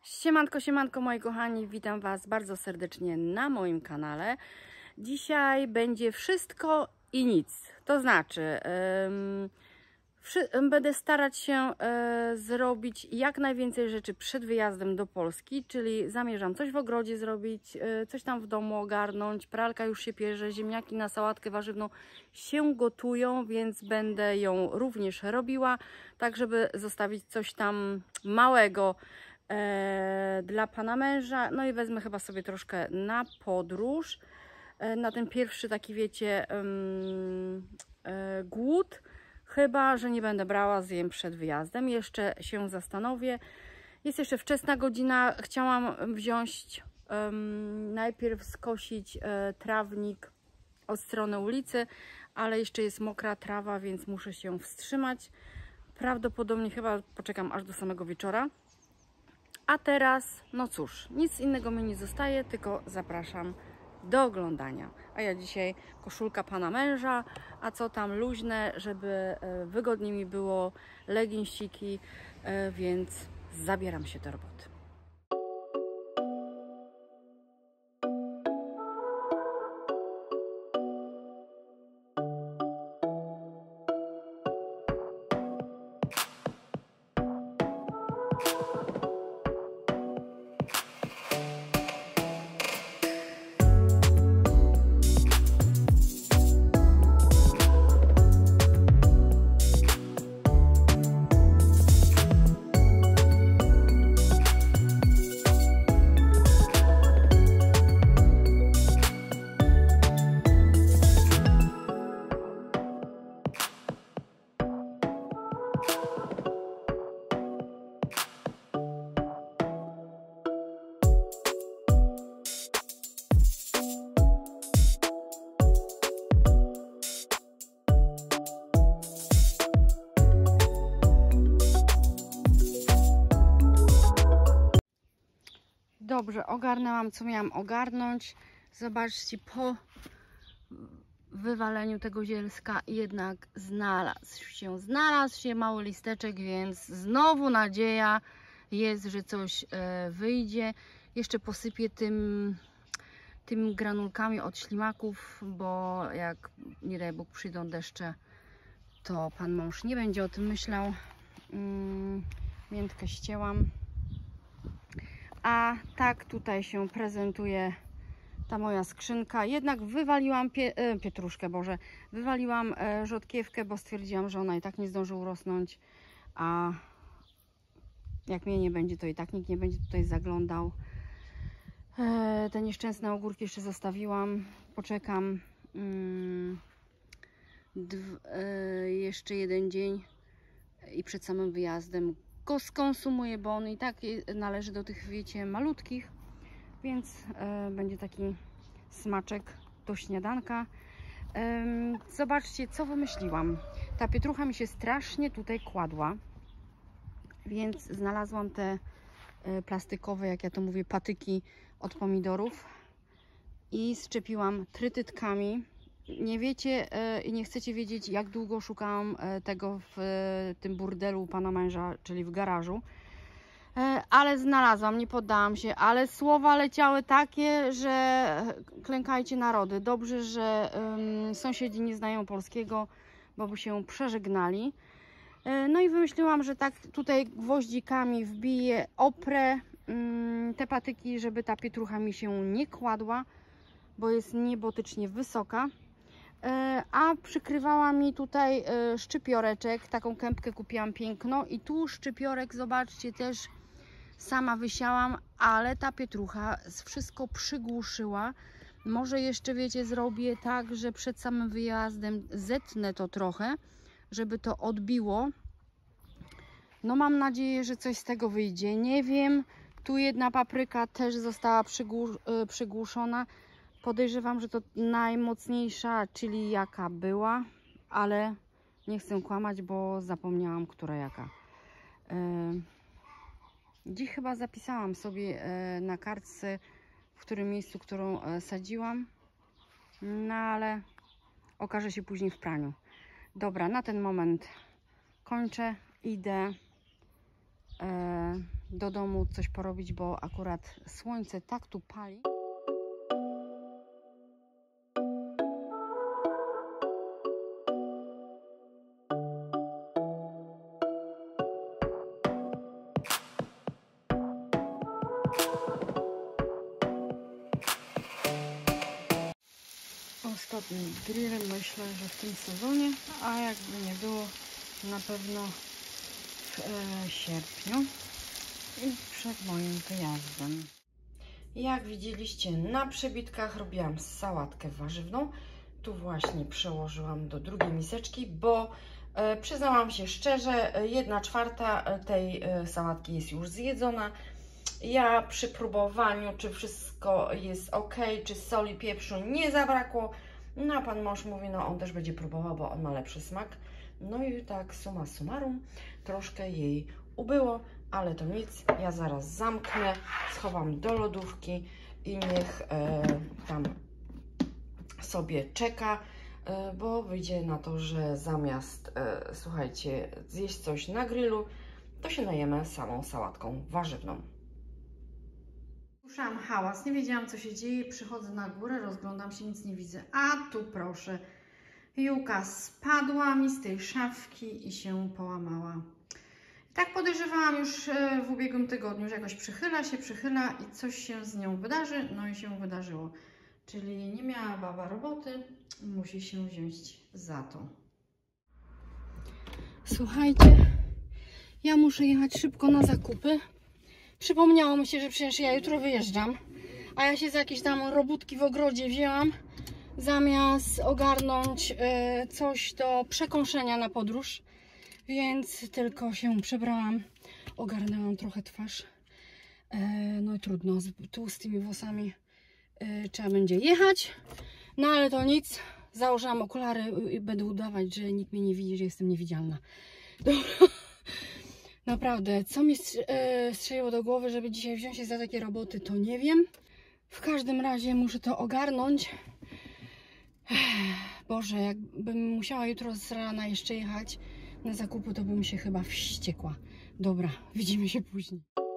Siemanko, siemanko moi kochani, witam Was bardzo serdecznie na moim kanale. Dzisiaj będzie wszystko i nic, to znaczy będę starać się zrobić jak najwięcej rzeczy przed wyjazdem do Polski, czyli zamierzam coś w ogrodzie zrobić, coś tam w domu ogarnąć, pralka już się pierze, ziemniaki na sałatkę warzywną się gotują, więc będę ją również robiła, tak żeby zostawić coś tam małego dla pana męża. No i wezmę chyba sobie troszkę na podróż, na ten pierwszy taki, wiecie, głód. Chyba że nie będę brała, zjem przed wyjazdem. Jeszcze się zastanowię. Jest jeszcze wczesna godzina. Chciałam wziąć, najpierw skosić trawnik od strony ulicy, ale jeszcze jest mokra trawa, więc muszę się wstrzymać. Prawdopodobnie chyba poczekam aż do samego wieczora. A teraz, no cóż, nic innego mi nie zostaje, tylko zapraszam do oglądania. A ja dzisiaj koszulka pana męża, a co tam luźne, żeby wygodnie mi było, leginsiki, więc zabieram się do roboty. Dobrze, ogarnęłam co miałam ogarnąć. Zobaczcie, po wywaleniu tego zielska jednak znalazł się mały listeczek, więc znowu nadzieja jest, że coś wyjdzie. Jeszcze posypię tymi granulkami od ślimaków, bo jak nie daj Bóg przyjdą deszcze, to pan mąż nie będzie o tym myślał. Miętkę ścięłam. A tak tutaj się prezentuje ta moja skrzynka. Jednak wywaliłam pietruszkę, wywaliłam rzodkiewkę, bo stwierdziłam, że ona i tak nie zdąży urosnąć, a jak mnie nie będzie, to i tak nikt nie będzie tutaj zaglądał. Te nieszczęsne ogórki jeszcze zostawiłam, poczekam jeszcze jeden dzień i przed samym wyjazdem go skonsumuję, bo on i tak należy do tych, wiecie, malutkich, więc będzie taki smaczek do śniadanka. Zobaczcie, co wymyśliłam. Ta pietrucha mi się strasznie tutaj kładła, więc znalazłam te plastikowe, jak ja to mówię, patyki od pomidorów i zczepiłam trytytkami. Nie wiecie i nie chcecie wiedzieć, jak długo szukałam tego w tym burdelu pana męża, czyli w garażu. Ale znalazłam, nie poddałam się, ale słowa leciały takie, że klękajcie narody. Dobrze, że sąsiedzi nie znają polskiego, bo by się przeżegnali. No i wymyśliłam, że tak tutaj gwoździkami wbiję, oprę te patyki, żeby ta pietrucha mi się nie kładła, bo jest niebotycznie wysoka. A przykrywała mi tutaj szczypioreczek, taką kępkę kupiłam piękną i tu szczypiorek, zobaczcie, też sama wysiałam, ale ta pietrucha wszystko przygłuszyła. Może jeszcze, wiecie, zrobię tak, że przed samym wyjazdem zetnę to trochę, żeby to odbiło. No mam nadzieję, że coś z tego wyjdzie, nie wiem. Tu jedna papryka też została przygłuszona. Podejrzewam, że to najmocniejsza, czyli jaka była, ale nie chcę kłamać, bo zapomniałam, która jaka. Dziś chyba zapisałam sobie na kartce, w którym miejscu, którą sadziłam, no ale okaże się później w praniu. Dobra, na ten moment kończę, idę do domu coś porobić, bo akurat słońce tak tu pali. Ostatni grill, myślę, że w tym sezonie, a jakby nie było, na pewno w sierpniu i przed moim wyjazdem. Jak widzieliście, na przebitkach robiłam sałatkę warzywną. Tu właśnie przełożyłam do drugiej miseczki, bo przyznałam się szczerze, 1/4 tej sałatki jest już zjedzona. Ja przy próbowaniu, czy wszystko jest ok, czy soli, pieprzu nie zabrakło. No a pan mąż mówi, no on też będzie próbował, bo on ma lepszy smak. No i tak summa summarum, troszkę jej ubyło, ale to nic, ja zaraz zamknę, schowam do lodówki i niech tam sobie czeka, bo wyjdzie na to, że zamiast, słuchajcie, zjeść coś na grillu, to się najemy samą sałatką warzywną. Słyszałam hałas, nie wiedziałam co się dzieje, przychodzę na górę, rozglądam się, nic nie widzę, a tu proszę, Juka spadła mi z tej szafki i się połamała. Tak podejrzewałam już w ubiegłym tygodniu, że jakoś przychyla i coś się z nią wydarzy, no i się wydarzyło. Czyli nie miała baba roboty, musi się wziąć za to. Słuchajcie, ja muszę jechać szybko na zakupy. Przypomniało mi się, że przecież ja jutro wyjeżdżam, a ja się za jakieś tam robótki w ogrodzie wzięłam, zamiast ogarnąć coś do przekąszenia na podróż, więc tylko się przebrałam, ogarnęłam trochę twarz, no i trudno, z tłustymi włosami trzeba będzie jechać, no ale to nic, założyłam okulary i będę udawać, że nikt mnie nie widzi, że jestem niewidzialna. Dobra. Naprawdę, co mi strzeliło do głowy, żeby dzisiaj wziąć się za takie roboty, to nie wiem. W każdym razie muszę to ogarnąć. Boże, jakbym musiała jutro z rana jeszcze jechać na zakupy, to bym się chyba wściekła. Dobra, widzimy się później.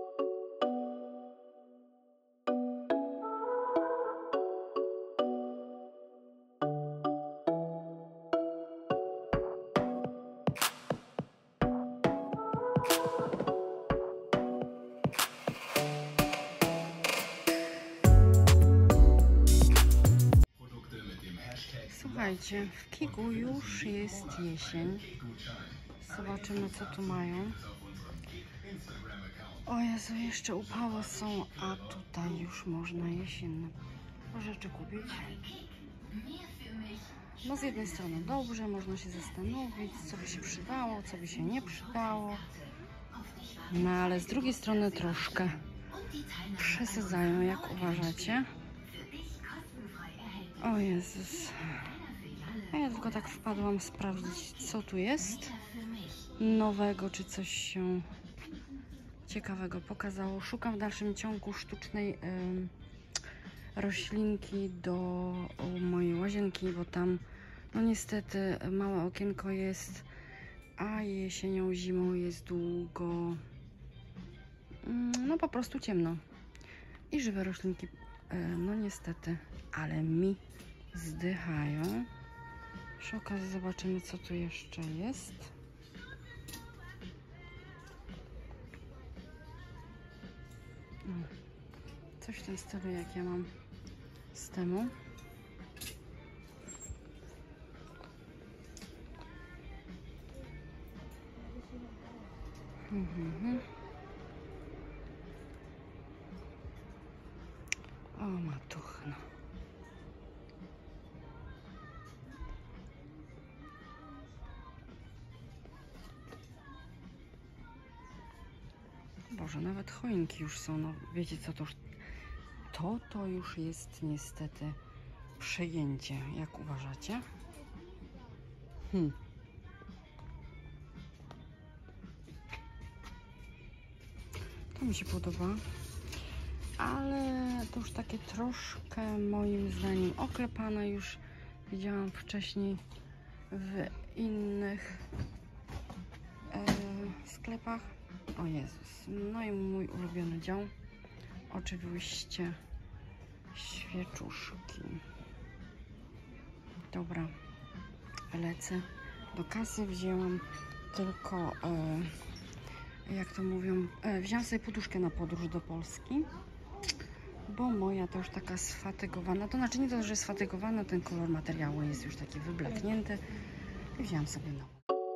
Słuchajcie, w Kigu już jest jesień. Zobaczymy, co tu mają. O Jezu, jeszcze upały są, a tutaj już można jesienne rzeczy kupić. No z jednej strony dobrze, można się zastanowić, co by się przydało, co by się nie przydało. No ale z drugiej strony troszkę przesadzają, jak uważacie. O Jezus. A ja tylko tak wpadłam sprawdzić, co tu jest nowego, czy coś się ciekawego pokazało. Szukam w dalszym ciągu sztucznej roślinki do mojej łazienki, bo tam no niestety małe okienko jest, a jesienią, zimą jest długo, no po prostu ciemno i żywe roślinki no niestety, ale mi zdychają. Przy okazji zobaczymy, co tu jeszcze jest. Coś w tym stylu, jak ja mam z temu. O matuchno. Boże, nawet choinki już są, no wiecie co, to już jest niestety przejęcie, jak uważacie? To mi się podoba, ale to już takie troszkę moim zdaniem oklepane, już widziałam wcześniej w innych sklepach. O Jezus. No i mój ulubiony dział. Oczywiście świeczuszki. Dobra, lecę do kasy. Wzięłam tylko, jak to mówią, wzięłam sobie poduszkę na podróż do Polski, bo moja to już taka sfatygowana, to znaczy nie to, że sfatygowana, ten kolor materiału jest już taki wyblaknięty i wzięłam sobie nową.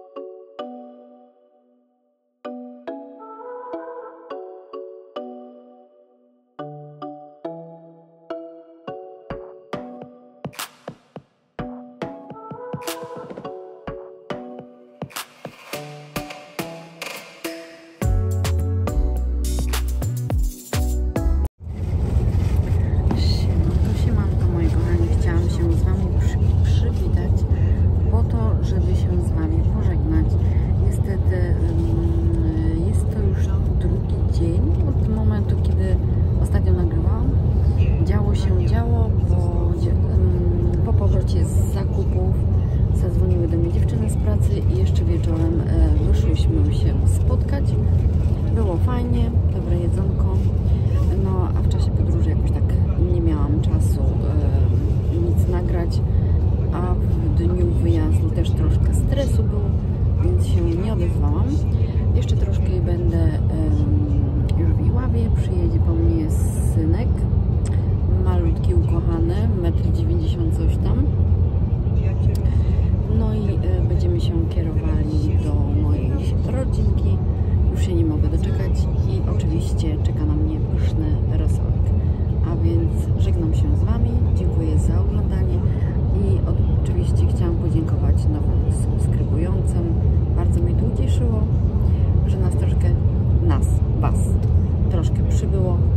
Z zakupów zadzwoniły do mnie dziewczyny z pracy i jeszcze wieczorem wyszłyśmy się spotkać. Było fajnie, dobre jedzonko, no a w czasie podróży jakoś tak nie miałam czasu nic nagrać, a w dniu wyjazdu też troszkę stresu było, więc się nie odezwałam. Jeszcze troszkę będę już w Iławie, przyjedzie po mnie synek, malutki, ukochany, 1,90 m coś tam. No i będziemy się kierowali do mojej rodzinki. Już się nie mogę doczekać i oczywiście czeka na mnie pyszny rosołek. A więc żegnam się z Wami, dziękuję za oglądanie i oczywiście chciałam podziękować nowym subskrybującym. Bardzo mnie to ucieszyło, że Was troszkę przybyło.